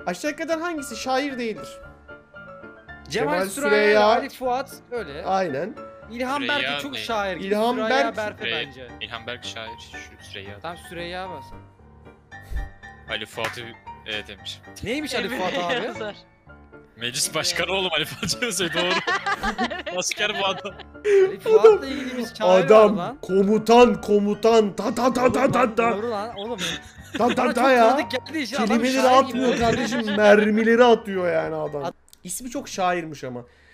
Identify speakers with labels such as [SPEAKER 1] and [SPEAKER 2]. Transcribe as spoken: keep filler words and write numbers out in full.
[SPEAKER 1] Aşağıdakilerden hangisi şair değildir?
[SPEAKER 2] Cemal,
[SPEAKER 1] Cemal
[SPEAKER 2] Süreyya,
[SPEAKER 1] Süreyya.
[SPEAKER 2] Ali Fuat öyle.
[SPEAKER 1] Aynen.
[SPEAKER 2] İlhan
[SPEAKER 3] Süreyya
[SPEAKER 2] Berk çok
[SPEAKER 3] değil.
[SPEAKER 2] şair gibi.
[SPEAKER 1] İlhan
[SPEAKER 2] Süreyya
[SPEAKER 1] Berk-
[SPEAKER 2] Berfe
[SPEAKER 3] Süreyya.
[SPEAKER 2] bence.
[SPEAKER 3] İlhan Berk şair. Şu Süreyya.
[SPEAKER 2] Tam Süreyya bas.
[SPEAKER 3] Ali Fuat'ı e, demiş.
[SPEAKER 2] Neymiş Ali Fuat abi?
[SPEAKER 4] Zor.
[SPEAKER 3] Meclis başkanı oğlum Ali Fuat Özay doğru. Asker bu adam.
[SPEAKER 2] Ali Fuat'la ilgili bir şair var
[SPEAKER 1] Adam
[SPEAKER 2] lan.
[SPEAKER 1] komutan komutan ta ta ta ta ta ta
[SPEAKER 2] Doğru lan oğlum.
[SPEAKER 1] ta
[SPEAKER 2] Bana
[SPEAKER 1] ta
[SPEAKER 2] çok
[SPEAKER 1] ta ya.
[SPEAKER 2] tanıdık geldiği için adam
[SPEAKER 1] Kelimeleri
[SPEAKER 2] şair
[SPEAKER 1] atmıyor
[SPEAKER 2] gibi.
[SPEAKER 1] kardeşim, mermileri atıyor yani adam.
[SPEAKER 2] At-
[SPEAKER 1] İsmi çok şairmiş ama.